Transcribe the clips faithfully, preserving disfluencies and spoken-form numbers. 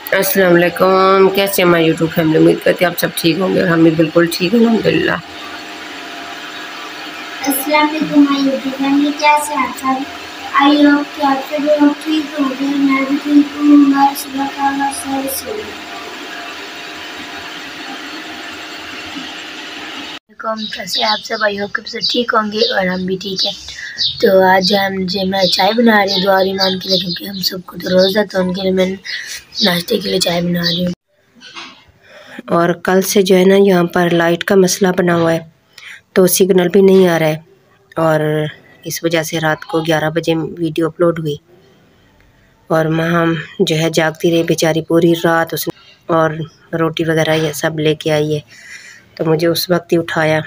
अस्सलाम वालेकुम। कैसे हमारी यूट्यूब फैमिली, उम्मीद करती है आप सब ठीक होंगे और हम भी बिल्कुल ठीक हैं अल्हम्दुलिल्लाह। अस्सलाम वालेकुम माय यूट्यूब फैमिली, कैसे हैं आप सब? आई होप कि आप सभी लोग ठीक होंगे। मैं भी ठीक हूँ। मैं सुबह का नाश्ता से कैसे आप सब? आई होप कि सब ठीक होंगे और हम भी ठीक है। तो आज हम जो मैं चाय बना रही हूँ दुआ और ईमान के लिए, क्योंकि हम सबको तो रोज़ा, तो उनके लिए मैं नाश्ते के लिए चाय बना रही हूँ। और कल से जो है ना यहाँ पर लाइट का मसला बना हुआ है, तो सिग्नल भी नहीं आ रहा है और इस वजह से रात को ग्यारह बजे वीडियो अपलोड हुई और माँ जो है जागती रही बेचारी पूरी रात। उसने और रोटी वगैरह ये सब लेके आई है, तो मुझे उस वक्त ही उठाया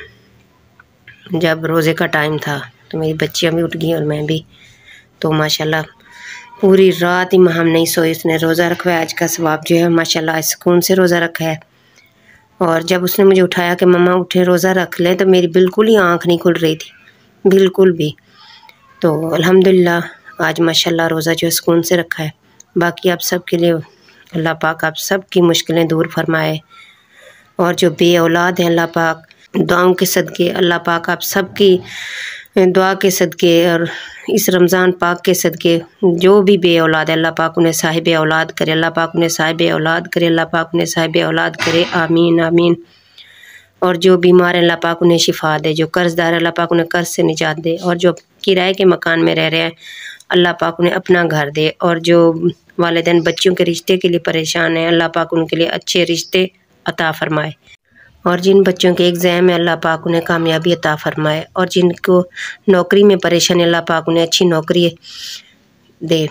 जब रोज़े का टाइम था। तो मेरी बच्चियाँ भी उठ गई और मैं भी। तो माशाल्लाह पूरी रात ही हम नहीं सोए। उसने रोज़ा रखा है। आज का सवाब जो है माशाल्लाह सुकून से रोज़ा रखा है। और जब उसने मुझे उठाया कि मम्मा उठे रोज़ा रख ले, तो मेरी बिल्कुल ही आँख नहीं खुल रही थी, बिल्कुल भी। तो अल्हम्दुलिल्लाह आज माशाल्लाह रोज़ा जो है सुकून से रखा है। बाकी आप सब के लिए अल्लाह पाक आप सब की मुश्किलें दूर फरमाए, और जो बे औलाद हैं अल्लाह पाक दुआओं के सदके, अल्लाह पाक आप सब की दुआ के सदके और इस रमज़ान पाक के सदके जो भी बे औलाद है अल्लाह पाक उन्हें साहिब औलाद करे, अल्लाह पाक उन्हें साहिब औलाद करे, अल्लाह पाक उन्हें साहिब औलाद करे, आमीन आमीन। और जो बीमार है अल्लाह पाक उन्हें शिफा दे, जो कर्ज़दार है अल्लाह पाक उन्हें कर्ज़ से निजात दे, और जो किराए के मकान में रह रहे हैं अल्लाह पाक उन्हें अपना घर दे, और जो वालिदैन बच्चों के रिश्ते के लिए परेशान हैं अल्लाह पाक उनके लिए अच्छे रिश्ते अता फ़रमाए, और जिन बच्चों के एग्ज़ाम है अल्लाह पाक उन्हें कामयाबी अता फ़रमाए, और जिनको नौकरी में परेशान है अल्लाह पाक उन्हें अच्छी नौकरी दे।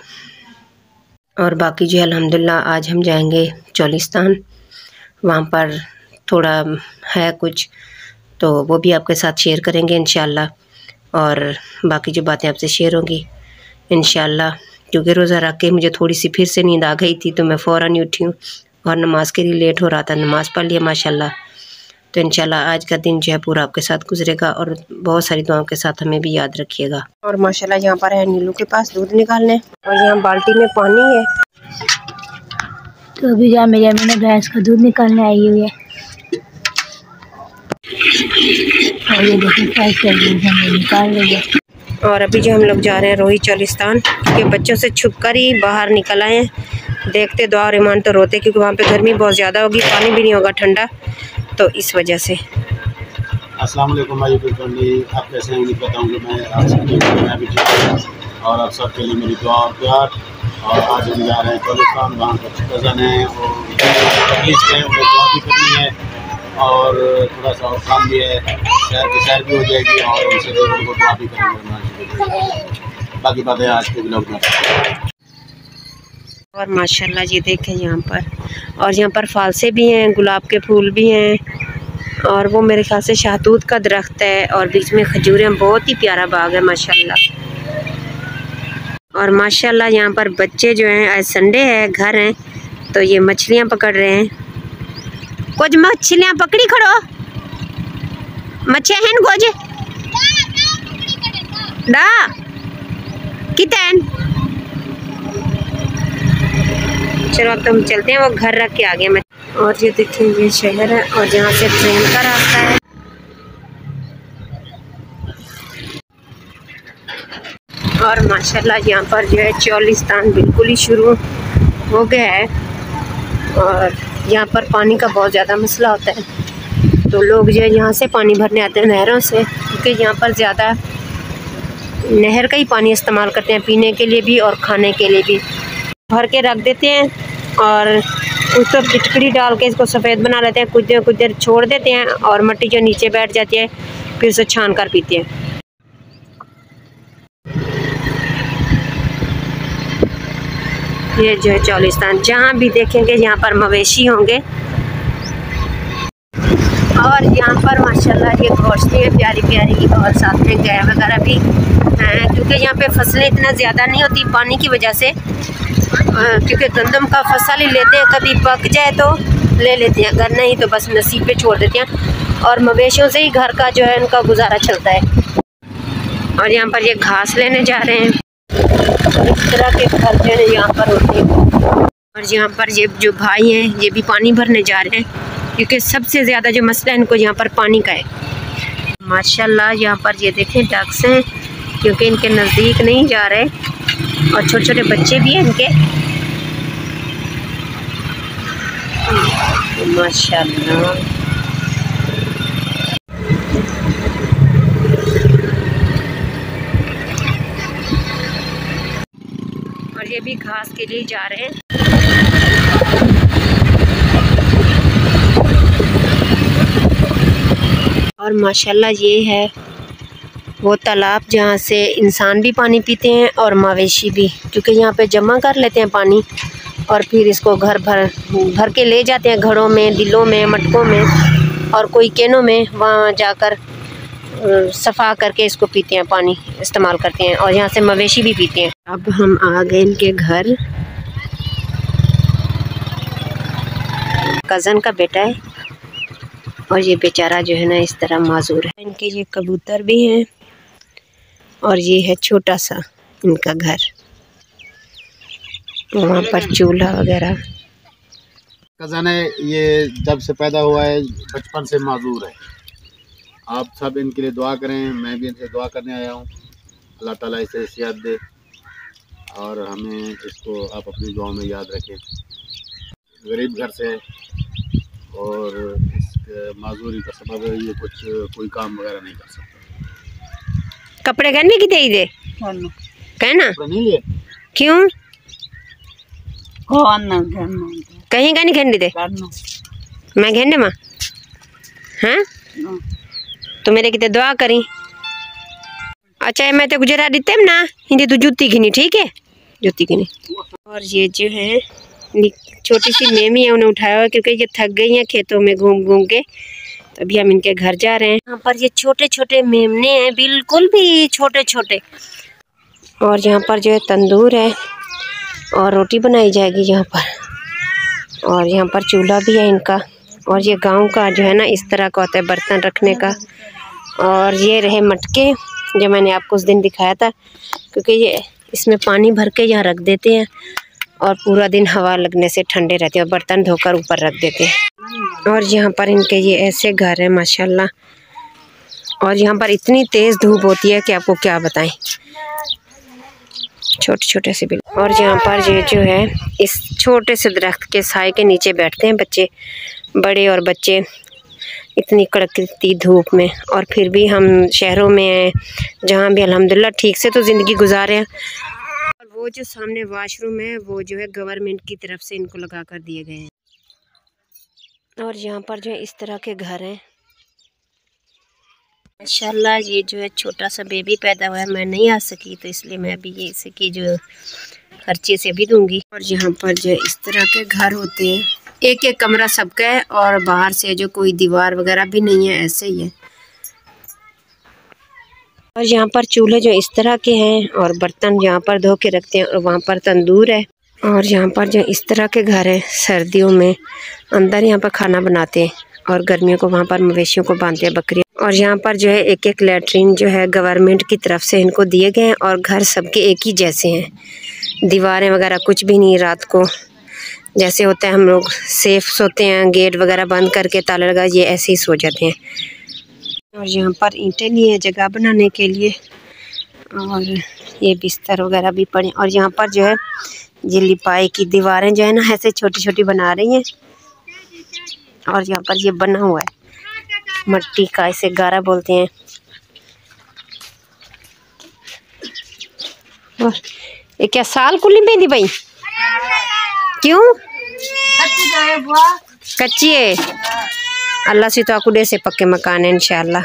और बाकी जो है अल्हम्दुलिल्लाह आज हम जाएंगे चोलिस्तान, वहाँ पर थोड़ा है कुछ, तो वो भी आपके साथ शेयर करेंगे इंशाल्लाह। और बाकी जो बातें आपसे शेयर होंगी इंशाल्लाह, क्योंकि रोज़ा रख के मुझे थोड़ी सी फिर से नींद आ गई थी, तो मैं फ़ौरन ही उठी हूँ और नमाज़ के लिए लेट हो रहा था, नमाज़ पढ़ लिया माशाल्लाह। तो इंशाल्लाह आज का दिन जो है पूरा आपके साथ गुजरेगा और बहुत सारी दुआओं के साथ हमें भी याद रखिएगा। और माशाल्लाह यहाँ पर है नीलू के पास दूध निकालने, और यहाँ बाल्टी में पानी है। तो अभी जहाँ मेरी अम्मी ने भैंस का दूध निकालने आई हुई है, और ये देखिए कैसे दूध हमें निकाल रही है। और अभी जो हम लोग जा रहे हैं रोही चोलिस्तान, क्योंकि बच्चों से छुप कर ही बाहर निकल आए हैं। देखते दुआ और ईमान तो रोते, क्योंकि वहाँ पे गर्मी बहुत ज़्यादा होगी, पानी भी नहीं होगा ठंडा, तो इस वजह से। अस्सलाम वालेकुम भाई, फैमिली, आप कैसे हैं? उम्मीद करता हूँ कि मैं आप सबके लिए मैं भी ठीक हूँ और आप सबके लिए मेरी दुआ और प्यार। और आज हम जा रहे हैं चोलिस्तान, वहाँ पर कज़न हैं और तकलीफ है, उन्हें दुआ भी करनी है और थोड़ा सा और काम भी है, शहर की सैर भी हो जाएगी और उनसे उनको दुआ भी करेंगे। बाकी बातें आज के ब्लॉग में। और माशाल्लाह ये देखें यहाँ पर, और यहाँ पर फालसे भी हैं, गुलाब के फूल भी हैं, और वो मेरे ख्याल से शहतूत का दरख्त है, और बीच में खजूरें, बहुत ही प्यारा बाग है माशाल्लाह। और माशाल्लाह यहाँ पर बच्चे जो हैं, आज संडे है, घर हैं, तो ये मछलियाँ पकड़ रहे हैं। कुछ मछलियाँ पकड़ी खड़ो, मच्छे हैं कुछ डा कितन। चलो अब तो हम चलते हैं, वो घर रख के आ गए मैं। और ये देखें ये शहर है, और यहाँ से ट्रेन का रास्ता है। और माशाल्लाह यहाँ पर जो है चोलिस्तान बिल्कुल ही शुरू हो गया है, और यहाँ पर पानी का बहुत ज़्यादा मसला होता है, तो लोग जो है यहाँ से पानी भरने आते हैं नहरों से, क्योंकि यहाँ पर ज़्यादा नहर का ही पानी इस्तेमाल करते हैं, पीने के लिए भी और खाने के लिए भी। भर के रख देते हैं और उस पर फिटकड़ी डाल के इसको सफ़ेद बना लेते हैं, कुछ देर कुछ देर छोड़ देते हैं, और मिट्टी जो नीचे बैठ जाती है फिर उसे छान कर पीते हैं। ये जो है चोलिस्तान, जहाँ भी देखेंगे यहाँ पर मवेशी होंगे, और यहाँ पर माशाल्लाह ये घोंसले हैं प्यारी प्यारी, और साथ में गाय वगैरह भी हैं, क्योंकि यहाँ पे फसलें इतना ज़्यादा नहीं होती पानी की वजह से, क्योंकि गंदम का फसल ही लेते हैं, कभी पक जाए तो ले लेते हैं, अगर नहीं तो बस नसीब पे छोड़ देते हैं, और मवेशियों से ही घर का जो है उनका गुजारा चलता है। और यहाँ पर ये घास लेने जा रहे हैं, इस तरह के घर जो है यहाँ पर होते हैं। और यहाँ पर ये जो भाई हैं ये भी पानी भरने जा रहे हैं, क्योंकि सबसे ज़्यादा जो मसला है इनको यहाँ पर पानी का है। माशाल्लाह यहाँ पर ये देखें डक्स हैं, क्योंकि इनके नज़दीक नहीं जा रहे, और छोटे छोटे बच्चे भी हैं इनके। माशाल्लाह ये भी घास के लिए जा रहे हैं। और माशाल्लाह ये है वो तालाब जहाँ से इंसान भी पानी पीते हैं और मवेशी भी, क्योंकि यहाँ पे जमा कर लेते हैं पानी और फिर इसको घर भर भर के ले जाते हैं, घड़ों में, दिलों में, मटकों में और कोई कैनों में, वहाँ जाकर सफ़ा करके इसको पीते हैं, पानी इस्तेमाल करते हैं, और यहाँ से मवेशी भी पीते हैं। अब हम आ गए इनके घर। कज़न का बेटा है और ये बेचारा जो है ना इस तरह माजूर है। इनके ये कबूतर भी हैं और ये है छोटा सा इनका घर, वहाँ पर चूल्हा वगैरह। कज़न है ये, जब से पैदा हुआ है बचपन से माजूर है। आप सब इनके लिए दुआ करें, मैं भी इनसे दुआ करने आया हूँ। अल्लाह ताला इसे सेहत दे और हमें इसको आप अपनी दुआ में याद रखें। गरीब घर से और इसके माजूरी का सबब है ये कुछ कोई काम वगैरह नहीं कर सकता। कपड़े गहने की दे दे कहना नहीं लिए क्यों कहीं का नहीं घंटे दे मैं घंटे माँ हाँ तो मेरे कितने दुआ करी। अच्छा मैं तो गुजरा देते ना हिंदी तो जूती घिनी, ठीक है जूती घिनी। और ये जो है छोटी सी मेमी है, उन्हें उठाया हुआ क्योंकि ये थक गई हैं खेतों में घूम घूम के, तो अभी हम इनके घर जा रहे हैं। यहाँ पर ये छोटे छोटे मेमने हैं, बिल्कुल भी छोटे छोटे। और यहाँ पर जो है तंदूर है और रोटी बनाई जाएगी यहाँ पर, और यहाँ पर चूल्हा भी है इनका। और ये गांव का जो है ना इस तरह का होता है बर्तन रखने का। और ये रहे मटके जो मैंने आपको उस दिन दिखाया था, क्योंकि ये इसमें पानी भर के यहाँ रख देते हैं और पूरा दिन हवा लगने से ठंडे रहते हैं, और बर्तन धोकर ऊपर रख देते हैं। और यहाँ पर इनके ये ऐसे घर है माशाल्लाह। और यहाँ पर इतनी तेज़ धूप होती है कि आपको क्या बताएं, छोटे छोटे से बिल। और यहाँ पर ये जो है इस छोटे से दरख्त के साए के नीचे बैठते हैं बच्चे, बड़े और बच्चे, इतनी कड़कती धूप में। और फिर भी हम शहरों में हैं जहाँ भी अल्हम्दुलिल्लाह ठीक से तो ज़िंदगी गुजारे हैं। और वो जो सामने वॉशरूम है वो जो है गवर्नमेंट की तरफ से इनको लगा कर दिए गए हैं। और यहाँ पर जो है इस तरह के घर हैं माशाल्लाह। ये जो है छोटा सा बेबी पैदा हुआ है, मैं नहीं आ सकी तो इसलिए मैं अभी ये इसकी जो खर्चे से भी दूंगी। और यहाँ पर जो इस तरह के घर होते हैं, एक एक कमरा सबका है और बाहर से जो कोई दीवार वगैरह भी नहीं है, ऐसे ही है। और यहाँ पर चूल्हे जो इस तरह के हैं और बर्तन यहाँ पर धो के रखते हैं, और वहाँ पर तंदूर है। और यहाँ पर जो इस तरह के घर हैं, सर्दियों में अंदर यहाँ पर खाना बनाते हैं और गर्मियों को वहाँ पर मवेशियों को बांधते हैं, बकरी। और यहाँ पर जो है एक एक लैट्रीन जो है गवर्नमेंट की तरफ से इनको दिए गए हैं, और घर सबके एक ही जैसे हैं, दीवारें वगैरह कुछ भी नहीं। रात को जैसे होता है हम लोग सेफ सोते हैं, गेट वगैरह बंद करके ताला लगा, ये ऐसे ही सो जाते हैं। और यहाँ पर ईंटें लिए जगह बनाने के लिए, और ये बिस्तर वगैरह भी पड़े। और यहाँ पर जो है ये लिपाई की दीवारें जो है ना ऐसे छोटी छोटी बना रही हैं। और यहाँ पर ये बना हुआ है मट्टी का, इसे गारा बोलते हैं। और ये क्या साल कुली में दी भाई क्यों कच्ची है? अल्लाह से तो आकुडे से पक्के मकान है इंशाल्लाह।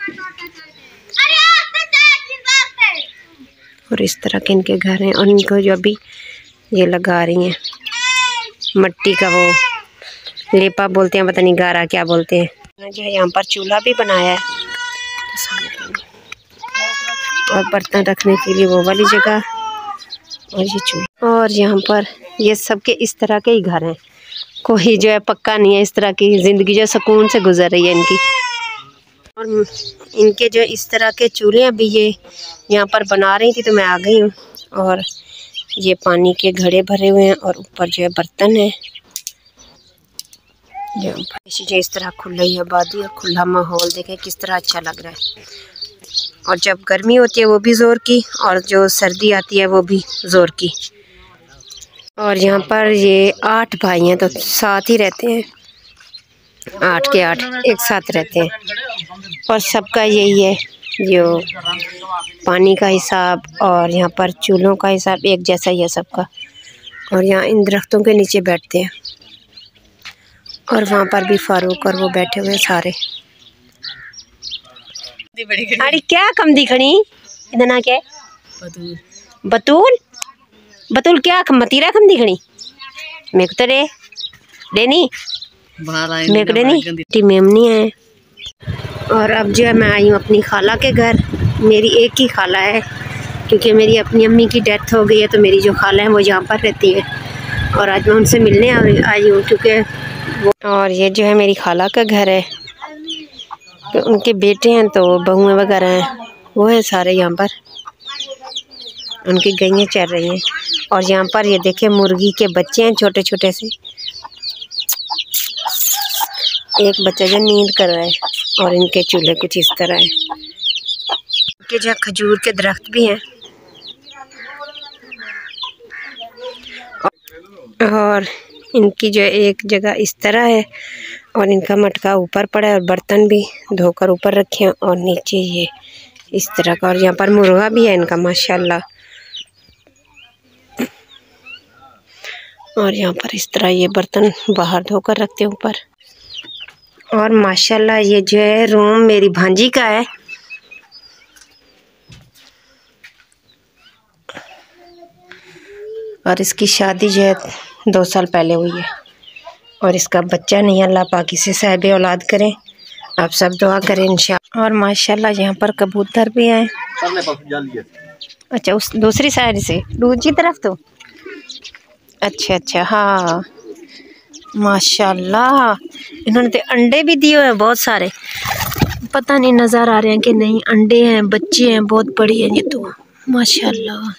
और इस तरह के इनके घर हैं, और इनको जो अभी ये लगा रही हैं मट्टी का, वो लेपा बोलते हैं, पता नहीं गारा क्या बोलते हैं। जो है यहाँ पर चूल्हा भी बनाया है और बर्तन रखने के लिए वो वाली जगह, और ये चूल्हा। और यहाँ पर ये सबके इस तरह के ही घर हैं, कोई जो है पक्का नहीं है। इस तरह की ज़िंदगी जो सुकून से गुजर रही है इनकी। और इनके जो इस तरह के चूल्हे अभी ये यहाँ पर बना रही थी तो मैं आ गई हूँ। और ये पानी के घड़े भरे हुए हैं और ऊपर जो है बर्तन है। जो जो इस तरह खुला ही आबादी और खुला माहौल देखें किस तरह अच्छा लग रहा है। और जब गर्मी होती है वो भी ज़ोर की, और जो सर्दी आती है वो भी ज़ोर की। और यहाँ पर ये आठ भाई हैं तो साथ ही रहते हैं, आठ के आठ एक साथ रहते हैं। और सबका यही है जो पानी का हिसाब और यहाँ पर चूल्हों का हिसाब एक जैसा ही है सबका। और यहाँ इन दरख्तों के नीचे बैठते हैं। और वहाँ पर भी फारूक और वो बैठे हुए सारे। अरे क्या कम दिखनी इधर ना क्या बतूल बतूल बतूल क्या मतीरा कम दिखनी मेरे को तो रे देनी मेरे को देनी मेमनी है। और अब जो है मैं आई हूँ अपनी खाला के घर। मेरी एक ही खाला है क्योंकि मेरी अपनी अम्मी की डेथ हो गई है, तो मेरी जो खाला है वो यहाँ पर रहती है। और आज मैं उनसे मिलने आई हूँ क्योंकि वो। और ये जो है मेरी खाला का घर है, तो उनके बेटे हैं तो बहुएं वगैरह हैं, वो है सारे यहाँ पर। उनकी गैयें चल रही हैं। और यहाँ पर ये देखें मुर्गी के बच्चे हैं छोटे छोटे से। एक बच्चा जो नींद कर रहा है और इनके चूल्हे कुछ इस तरह है। इनके जो खजूर के दरख्त भी हैं। और इनकी जो एक जगह इस तरह है और इनका मटका ऊपर पड़ा है और बर्तन भी धोकर ऊपर रखे हैं और नीचे ये इस तरह का। और यहाँ पर मुर्गा भी है इनका माशाल्लाह। और यहाँ पर इस तरह ये बर्तन बाहर धोकर रखते हैं ऊपर। और माशाल्लाह ये जो है रूम मेरी भांजी का है। और इसकी शादी जो है दो साल पहले हुई है और इसका बच्चा नहीं, अल्लाह पाक इसे साहिब औलाद करें। आप सब दुआ करें इंशाअल्लाह। और माशाल्लाह यहाँ पर कबूतर भी हैं। अच्छा उस दूसरी साइड से दूसरी तरफ तो अच्छा अच्छा हाँ माशाल्लाह इन्होंने तो अंडे भी दिए हुए हैं बहुत सारे। पता नहीं नज़र आ रहे हैं कि नहीं, अंडे हैं बच्चे हैं बहुत बड़ी हैं ये तो माशाल्लाह।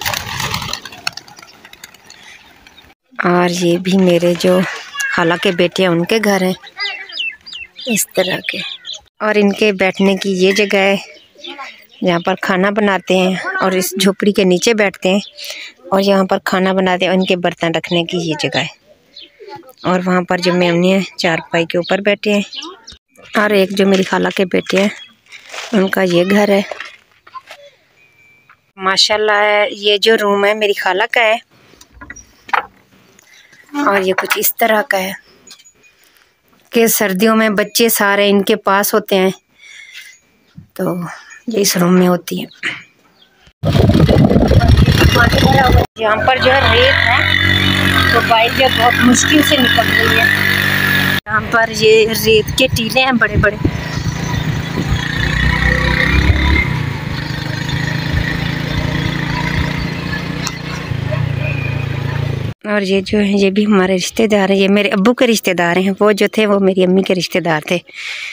और ये भी मेरे जो खाला के बेटे हैं उनके घर हैं इस तरह के। और इनके बैठने की ये जगह है जहाँ पर खाना बनाते हैं और इस झोपड़ी के नीचे बैठते हैं और यहाँ पर खाना बनाते हैं। इनके बर्तन रखने की ये जगह है। और वहाँ पर जो मेमने हैं चारपाई के ऊपर बैठे हैं। और एक जो मेरी खाला के बेटे हैं उनका ये घर है माशाल्लाह। ये जो रूम है मेरी खाला का है और ये कुछ इस तरह का है कि सर्दियों में बच्चे सारे इनके पास होते हैं तो ये इस रूम में होती है। यहाँ पर जो है रेत है तो बाइक जो बहुत मुश्किल से निकल रही है। यहाँ पर ये रेत के टीले हैं बड़े बड़े। और ये जो है ये भी हमारे रिश्तेदार हैं। ये मेरे अब्बू के रिश्तेदार हैं। वो जो थे वो मेरी अम्मी के रिश्तेदार थे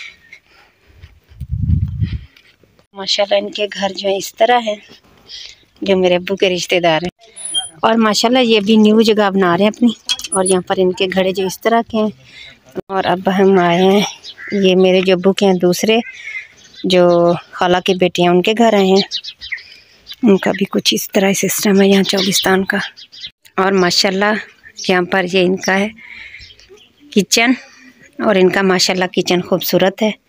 माशाल्लाह। इनके घर जो है इस तरह है जो मेरे अब्बू के रिश्तेदार हैं। और माशाल्लाह ये भी न्यू जगह बना रहे हैं अपनी। और यहाँ पर इनके घड़े जो इस तरह के हैं। और अब हम आए हैं ये मेरे जो अब्बू के हैं दूसरे जो खाला के बेटे हैं उनके घर आए हैं। उनका भी कुछ इस तरह सिस्टम है यहाँ चौगिस्तान का। और माशाल्लाह यहाँ पर ये इनका है किचन। और इनका माशाल्लाह किचन खूबसूरत है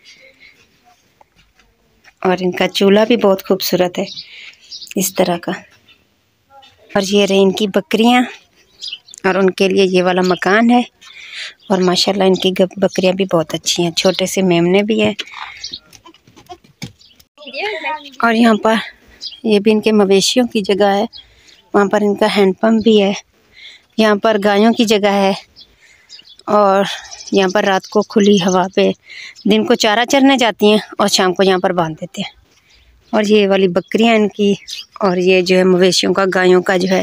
और इनका चूल्हा भी बहुत खूबसूरत है इस तरह का। और ये रही इनकी बकरियाँ और उनके लिए ये वाला मकान है। और माशाल्लाह इनकी बकरियाँ भी बहुत अच्छी हैं, छोटे से मेमने भी हैं। और यहाँ पर ये भी इनके मवेशियों की जगह है। वहाँ पर इनका हैंडपम्प भी है। यहाँ पर गायों की जगह है। और यहाँ पर रात को खुली हवा पे दिन को चारा चरने जाती हैं और शाम को यहाँ पर बांध देते हैं। और ये वाली बकरियाँ इनकी। और ये जो है मवेशियों का गायों का जो है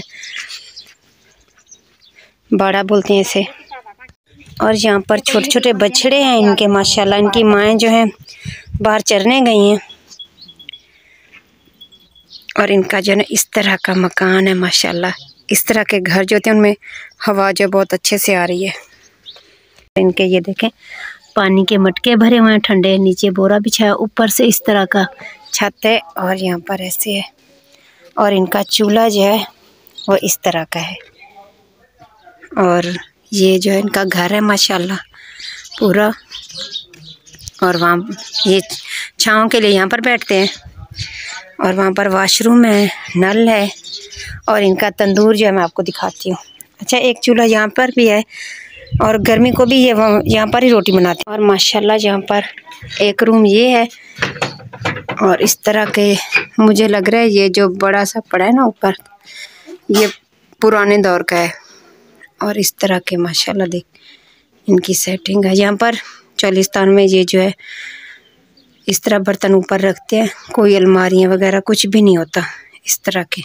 बाड़ा बोलते हैं इसे। और यहाँ पर छोटे छोटे बछड़े हैं इनके माशाल्लाह। इनकी माएँ जो हैं बाहर चरने गई हैं। और इनका जो है इस तरह का मकान है माशाल्लाह। इस तरह के घर जो होते हैं उनमें हवा जो बहुत अच्छे से आ रही है। इनके ये देखें पानी के मटके भरे हुए हैं ठंडे, नीचे बोरा बिछाया, ऊपर से इस तरह का छत है और यहाँ पर ऐसे है। और इनका चूल्हा जो है वो इस तरह का है। और ये जो है इनका घर है माशाल्लाह पूरा। और वहाँ ये छाँव के लिए यहाँ पर बैठते हैं। और वहाँ पर वॉशरूम है, नल है और इनका तंदूर जो है मैं आपको दिखाती हूँ। अच्छा, एक चूल्हा यहाँ पर भी है और गर्मी को भी ये यहाँ पर ही रोटी बनाते हैं। और माशाल्लाह यहाँ पर एक रूम ये है और इस तरह के मुझे लग रहा है ये जो बड़ा सा पड़ा है ना ऊपर, ये पुराने दौर का है। और इस तरह के माशाल्लाह देख इनकी सेटिंग है। यहाँ पर चालिस्तान में ये जो है इस तरह बर्तन ऊपर रखते हैं, कोई अलमारियाँ वगैरह कुछ भी नहीं होता इस तरह के।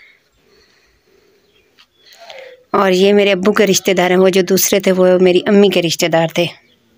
और ये मेरे अब्बू के रिश्तेदार हैं, वो जो दूसरे थे वो मेरी अम्मी के रिश्तेदार थे।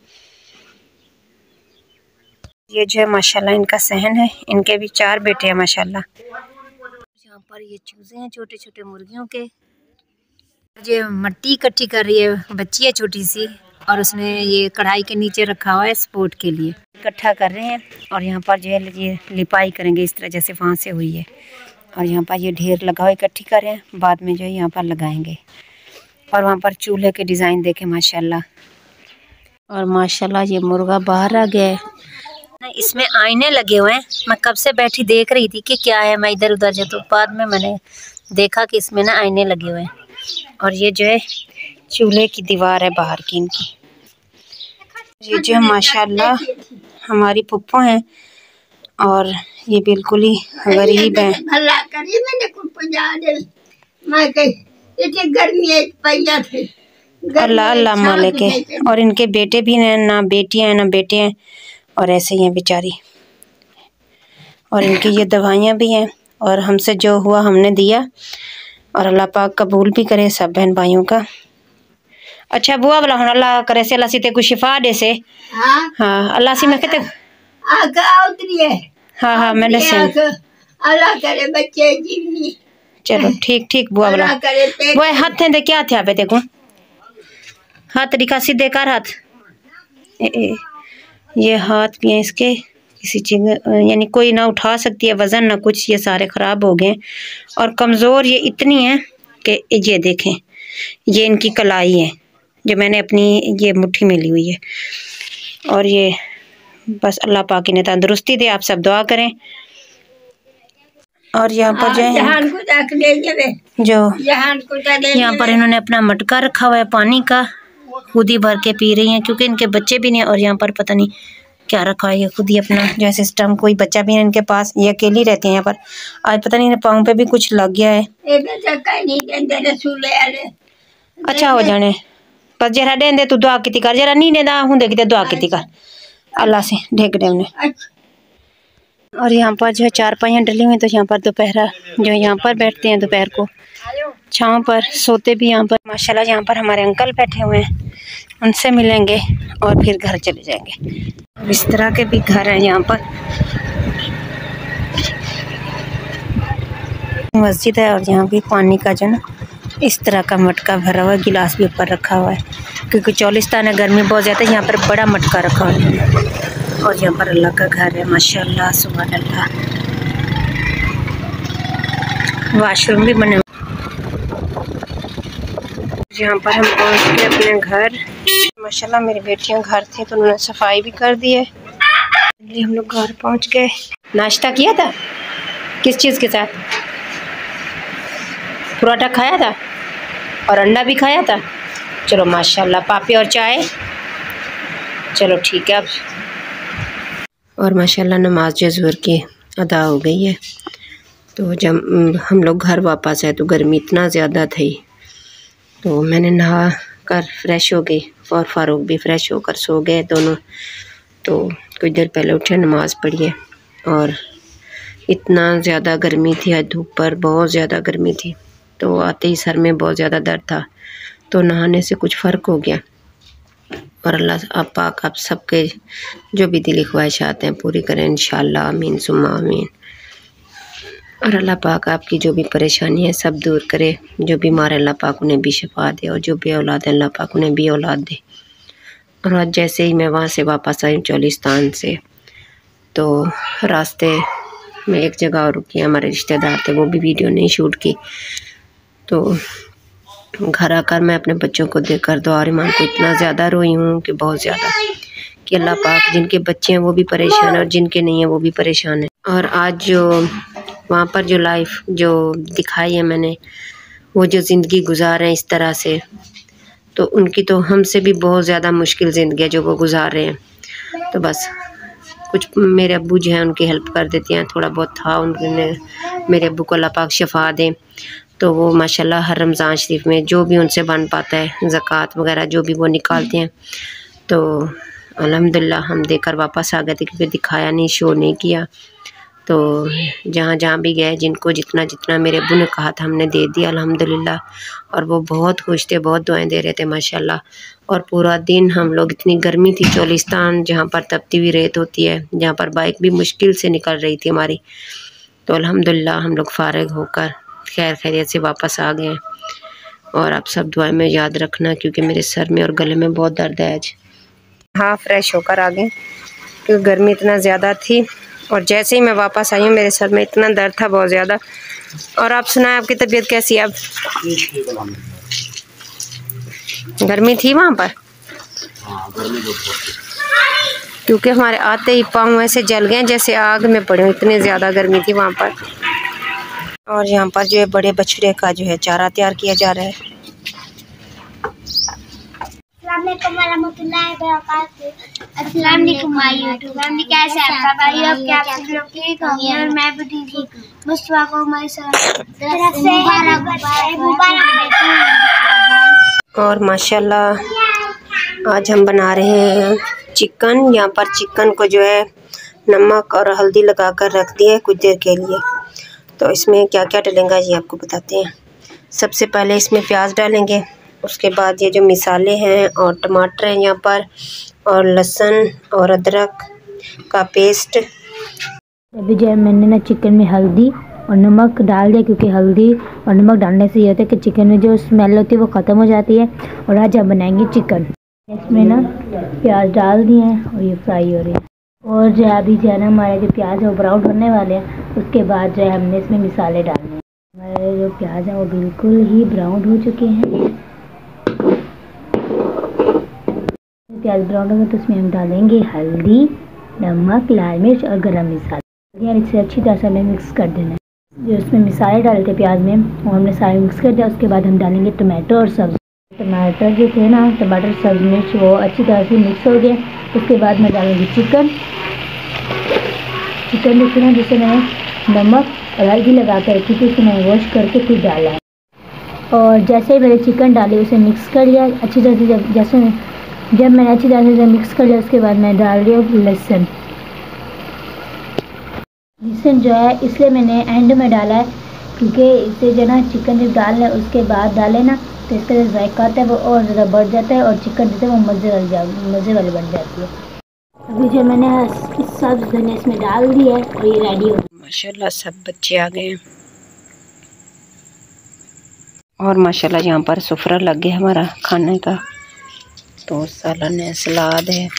ये जो है माशाल्लाह इनका सहन है, इनके भी चार बेटे हैं माशाल्लाह। यहाँ पर ये चूजे हैं छोटे छोटे मुर्गियों के। ये मट्टी इकट्ठी कर रही है, बच्ची है छोटी सी और उसने ये कढ़ाई के नीचे रखा हुआ है सपोर्ट के लिए, इकट्ठा कर रहे हैं। और यहाँ पर जो है ये लिपाई करेंगे इस तरह जैसे वहाँ से हुई है। और यहाँ पर ये ढेर लगा हुआ इकट्ठी कर रहे हैं, बाद में जो है यहाँ पर लगाएंगे। और वहाँ पर चूल्हे के डिज़ाइन देखें माशाल्लाह। और माशाल्लाह ये मुर्गा बाहर आ गया है। इसमें आईने लगे हुए हैं, मैं कब से बैठी देख रही थी कि क्या है, मैं इधर उधर जो, तो बाद में मैंने देखा कि इसमें ना आईने लगे हुए हैं। और ये जो है चूल्हे की दीवार है बाहर की इनकी। ये जो है माशाल्लाह हमारी पुप्पो हैं और ये बिल्कुल ही गरीब हैं। अल्लाह अल्लाह मालिक है। और इनके बेटे भी हैं, ना बेटियां हैं ना बेटे हैं और ऐसे ही हैं बेचारी। और इनकी ये दवाइयाँ भी हैं और हमसे जो हुआ हमने दिया और अल्लाह पाक कबूल भी करे सब बहन भाइयों का। अच्छा बुआ वाला हम अल्लाह करे से अल्लाह सीते कुछ शिफा दे से। हाँ हाँ अल्लाह सी मैं कहते हाँ हाँ मैंने अल्लाह करे बच्चे जीवनी। चलो ठीक ठीक बुआ वाला वो हाथ दे क्या थे पे देखो हाथ दिखा सीधे कर हाथ। ए, ए, ये हाथ भी हैं इसके किसी चीज यानी कोई ना उठा सकती है वजन ना कुछ, ये सारे ख़राब हो गए और कमज़ोर ये इतनी है कि ये देखें ये इनकी कलाई है जो मैंने अपनी ये मुट्ठी में ली हुई है। और ये बस अल्लाह पाक ने तंदुरुस्ती दे, आप सब दुआ करें। और यहाँ पर जो है जो यहाँ पर इन्होंने अपना मटका रखा हुआ है पानी का, खुद ही भर के पी रही हैं क्योंकि इनके बच्चे भी नहीं। और यहाँ पर पता नहीं क्या रखा है, ये खुद ही अपना जो है सिस्टम, कोई बच्चा भी नहीं इनके पास, ये अकेली रहती हैं यहाँ पर। आज पता नहीं पाँव पे भी कुछ लग गया है। अच्छा हो जाने बस जरा देंदे तू दुआ की कर, जरा नहीं देंदा हूँ देखते दुआ की कर अल्लाह से ढेक दे उन्हें। और यहाँ पर जो है चार पाइयाँ डली हुई, तो यहाँ पर दोपहर जो यहाँ पर बैठते हैं, दोपहर को छाँव पर सोते भी यहाँ पर। माशाल्लाह यहाँ पर हमारे अंकल बैठे हुए हैं, उनसे मिलेंगे और फिर घर चले जाएंगे। इस तरह के भी घर हैं यहाँ पर, मस्जिद है। और यहाँ भी पानी का जो ना इस तरह का मटका भरा हुआ है, गिलास भी ऊपर रखा हुआ है क्योंकि चालिस्तान है, गर्मी बहुत ज़्यादा है। यहाँ पर बड़ा मटका रखा हुआ है। और यहाँ पर अल्लाह का घर है माशाल्लाह सुभान अल्लाह। वाशरूम भी बने हुए। यहाँ पर हम पहुँच गए अपने घर माशाल्लाह। मेरी बेटियाँ घर थी तो उन्होंने सफाई भी कर दी है। हम लोग घर पहुँच गए। नाश्ता किया था किस चीज़ के साथ? पराठा खाया था और अंडा भी खाया था। चलो माशाल्लाह। पापी और चाय, चलो ठीक है अब। और माशाल्लाह नमाज जो ज़ुहर की अदा हो गई है। तो जब हम लोग घर वापस आए तो गर्मी इतना ज़्यादा थी, तो मैंने नहा कर फ्रेश हो गई और फारूक भी फ्रेश होकर सो गए दोनों। तो कुछ देर पहले उठे, नमाज़ पढ़ी है। और इतना ज़्यादा गर्मी थी, आज धूप पर बहुत ज़्यादा गर्मी थी, तो आते ही सर में बहुत ज़्यादा दर्द था। तो नहाने से कुछ फ़र्क हो गया। और अल्लाह आप पाक आप सबके जो भी दिली ख्वाहिशात हैं पूरी करें इंशाअल्लाह, आमीन सुम्मा आमीन। और अल्लाह पाक आपकी जो भी परेशानी है सब दूर करे। जो बीमार अल्लाह पाक उन्हें भी शिफा दे और जो बे औलाद है अल्लाह पाक उन्हें भी औलाद दे। और आज जैसे ही मैं वहाँ से वापस आई चोलिस्तान से, तो रास्ते में एक जगह और रुकी, हमारे रिश्तेदार थे, वो भी वीडियो नहीं शूट की। तो घर आकर मैं अपने बच्चों को देखकर दुआ और ईमान को इतना ज़्यादा रोई हूँ कि बहुत ज़्यादा, कि अल्लाह पाक जिनके बच्चे हैं वो भी परेशान है और जिनके नहीं हैं वो भी परेशान है। और आज जो वहाँ पर जो लाइफ जो दिखाई है मैंने, वो जो ज़िंदगी गुजार रहे हैं इस तरह से, तो उनकी तो हमसे भी बहुत ज़्यादा मुश्किल ज़िंदगी है जो वो गुजार रहे हैं। तो बस कुछ मेरे अब्बू जो हैं उनकी हेल्प कर देती हैं, थोड़ा बहुत था उनने, मेरे अब्बू को अल्लाह पाक शफा दें। तो वो माशाल्लाह हर रमज़ान शरीफ में जो भी उनसे बन पाता है ज़कात वगैरह जो भी वो निकालते हैं। तो अल्हम्दुलिल्लाह हम देकर वापस आ गए थे, क्योंकि दिखाया नहीं, शो नहीं किया। तो जहाँ जहाँ भी गए, जिनको जितना जितना मेरे अब्बू ने कहा था हमने दे दिया अल्हम्दुलिल्लाह। और वो बहुत खुश थे, बहुत दुआएं दे रहे थे माशाल्लाह। और पूरा दिन हम लोग, इतनी गर्मी थी चोलिस्तान जहाँ पर तपती हुई रेत होती है, जहाँ पर बाइक भी मुश्किल से निकल रही थी हमारी, तो अल्हम्दुलिल्लाह हम लोग फारिग होकर खैर खैरियत से वापस आ गए। और आप सब दुआ में याद रखना, क्योंकि मेरे सर में और गले में बहुत दर्द है आज। हाँ, फ्रेश होकर आ गए क्योंकि गर्मी इतना ज़्यादा थी। और जैसे ही मैं वापस आई हूँ मेरे सर में इतना दर्द था बहुत ज़्यादा। और आप सुनाएं, आपकी तबीयत कैसी है अब? गर्मी थी वहाँ पर? हाँ, गर्मी तो क्योंकि हमारे आते ही पाँव ऐसे जल गए जैसे आग में पड़े, इतनी ज़्यादा गर्मी थी वहाँ पर। और यहाँ पर जो है बड़े बछड़े का जो है चारा तैयार किया जा रहा है। अस्सलाम वालेकुम माय यूट्यूब फैमिली, कैसे हैं आप भाई? अब क्या आप सब लोग ठीक होंगे और मैं भी ठीक हूँ। मुस्तफा को हमारी तरफ से मुबारक। और माशाल्लाह आज हम बना रहे हैं चिकन। यहाँ पर चिकन को जो है नमक और हल्दी लगाकर रख दिया है कुछ देर के लिए। तो इसमें क्या क्या डलेगा ये आपको बताते हैं। सबसे पहले इसमें प्याज डालेंगे, उसके बाद ये जो मिसाले हैं और टमाटर हैं यहाँ पर, और लहसुन और अदरक का पेस्ट। अभी जो है मैंने ना चिकन में हल्दी और नमक डाल दिया, क्योंकि हल्दी और नमक डालने से ये होता है कि चिकन में जो स्मेल होती है वो ख़त्म हो जाती है। और आज हम बनाएंगे चिकन। इसमें ना प्याज डाल दिए हैं और ये फ्राई हो रही है। और जो अभी जो है ना हमारे जो प्याज है वो ब्राउन होने वाले हैं। उसके बाद जो है हमने इसमें मिसाले डालने हैं। हमारे जो प्याज हैं वो बिल्कुल ही ब्राउन हो चुके हैं। प्याज ब्राउन होगा तो इसमें हम डालेंगे हल्दी, नमक, लाल मिर्च और गरम मसाला। यार इसे अच्छी तरह से हमें मिक्स कर देना है। जो इसमें मिसाले डाले थे प्याज में वो हमने सारे मिक्स कर दिया। उसके बाद हम डालेंगे टमाटो और सब्ज़ी। टमाटर जो थे ना, टमाटर, सब्ज़ी, मिर्च वो अच्छी तरह से मिक्स हो गए। उसके बाद मैं डालूँगी चिकन। चिकन देखिए ना, जिसे मैंने नमक और हल्दी लगा कर रखी थी, उसे मैंने वॉश करके फिर डाला है। और जैसे ही मैंने चिकन डाली उसे मिक्स कर लिया अच्छी तरह से। जब जैसे जब मैंने अच्छी तरह से मिक्स कर लिया उसके बाद मैं डाल रही हूँ लहसुन। लहसुन जो है इसलिए मैंने एंड में डाला है, क्योंकि इससे जो ना चिकन जब डाल है उसके बाद डाले ना तो इसका जो जायका आता है वो और ज़्यादा बढ़ जाता है और चिकन जो है वो मज़े वाली जा मज़े वाली बन जाती है। अभी जो मैंने सब धनिया इसमें डाल दिया है और ये रेडी हो। माशाल्लाह सब बच्चे आ गए हैं और माशाल्लाह यहाँ पर सुफरा लग गया हमारा खाने का। तो सालन है, सलाद है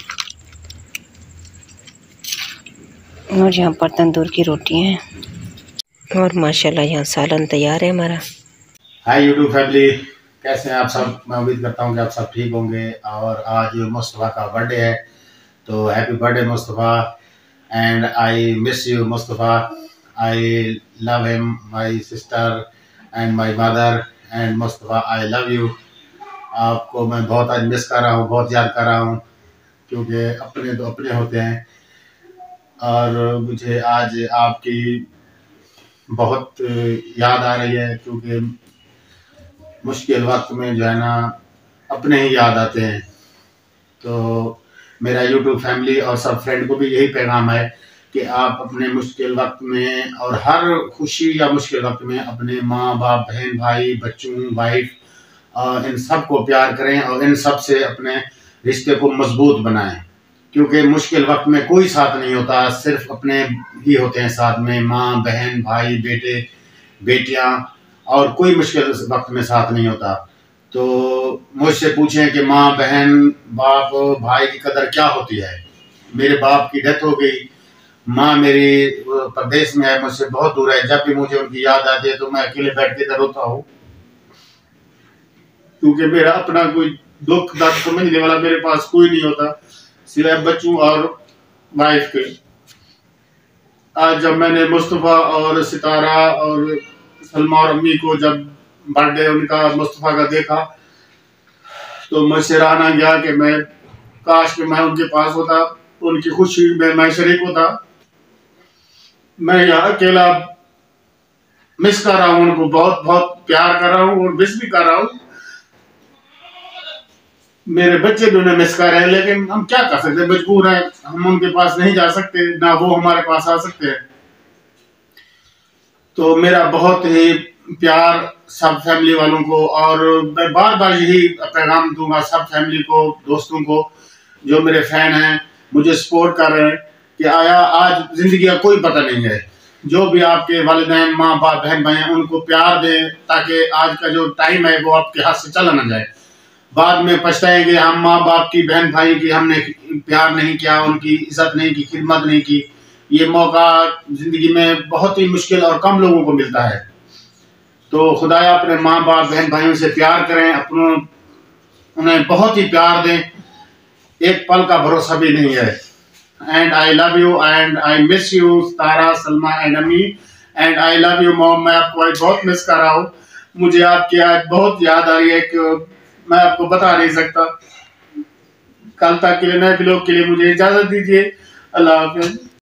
और यहाँ पर तंदूर की रोटी है। और माशाल्लाह यहाँ सालन तैयार है हमारा। हाय यूट्यूब फैमिली, कैसे हैं आप सब? मैं उम्मीद करता हूँ कि आप सब ठीक होंगे। और आज मुस्तफ़ा का बर्थडे है, तो happy birthday Mustafa. And I miss you Mustafa, I love him, my sister and my mother and Mustafa I love you. आपको मैं बहुत आज मिस कर रहा हूँ, बहुत याद कर रहा हूँ, क्योंकि अपने तो अपने होते हैं। और मुझे आज आपकी बहुत याद आ रही है, क्योंकि मुश्किल वक्त में जो है ना अपने ही याद आते हैं। तो मेरा यूट्यूब फैमिली और सब फ्रेंड को भी यही पैगाम है कि आप अपने मुश्किल वक्त में और हर खुशी या मुश्किल वक्त में अपने माँ बाप, बहन भाई, बच्चों, वाइफ और इन सब को प्यार करें और इन सब से अपने रिश्ते को मजबूत बनाएं। क्योंकि मुश्किल वक्त में कोई साथ नहीं होता, सिर्फ अपने ही होते हैं साथ में, माँ बहन भाई बेटे बेटियाँ, और कोई मुश्किल वक्त में साथ नहीं होता। तो मुझसे पूछें कि माँ बहन बाप भाई की कदर क्या होती है। मेरे बाप की डेथ हो गई, माँ मेरी प्रदेश में है, मुझसे बहुत दूर है। जब भी मुझे उनकी याद आती है तो मैं अकेले बैठ के रोता हूँ, क्योंकि मेरा अपना कोई दुख दर्द समझने वाला मेरे पास कोई नहीं होता सिवाय बच्चों और वाइफ के। आज जब मैंने मुस्तफ़ा और सितारा और सलमा और अम्मी को जब बर्थडे उनका मुस्तफ़ा का देखा तो मुझसे रहा ना गया कि मैं काश कि मैं उनके पास होता, उनकी खुशी में मैं शरीक होता। मैं यहाँ अकेला मिस कर रहा हूँ, उनको बहुत बहुत प्यार कर रहा हूँ और मिस भी कर रहा हूँ। मेरे बच्चे भी उन्हें मिस कर रहे हैं, लेकिन हम क्या कर सकते हैं, मजबूर हैं, हम उनके पास नहीं जा सकते, ना वो हमारे पास आ सकते हैं। तो मेरा बहुत ही प्यार सब फैमिली वालों को, और मैं बार बार यही पैगाम दूंगा सब फैमिली को, दोस्तों को जो मेरे फैन हैं, मुझे सपोर्ट कर रहे हैं, कि आया आज जिंदगी का कोई पता नहीं है। जो भी आपके वालिदैन माँ बाप बहन भाई हैं उनको प्यार दें, ताकि आज का जो टाइम है वो आपके हाथ से चला ना जाए। बाद में पछताएंगे हम माँ बाप की बहन भाई की हमने प्यार नहीं किया, उनकी इज्जत नहीं की, खिदमत नहीं की। ये मौका जिंदगी में बहुत ही मुश्किल और कम लोगों को मिलता है। तो खुदाया अपने माँ बाप बहन भाइयों से प्यार करें, अपनों उन्हें बहुत ही प्यार दें, एक पल का भरोसा भी नहीं है। And I love you and I miss you Tara Salma and अम्मी, and I love you mom. मैं आपको आज बहुत मिस कर रहा हूँ, मुझे आपकी आज बहुत याद आ रही है कि मैं आपको बता नहीं सकता। कल तक के लिए नए ब्लॉग के लिए मुझे इजाजत दीजिए। अल्लाह हाफ़िज़।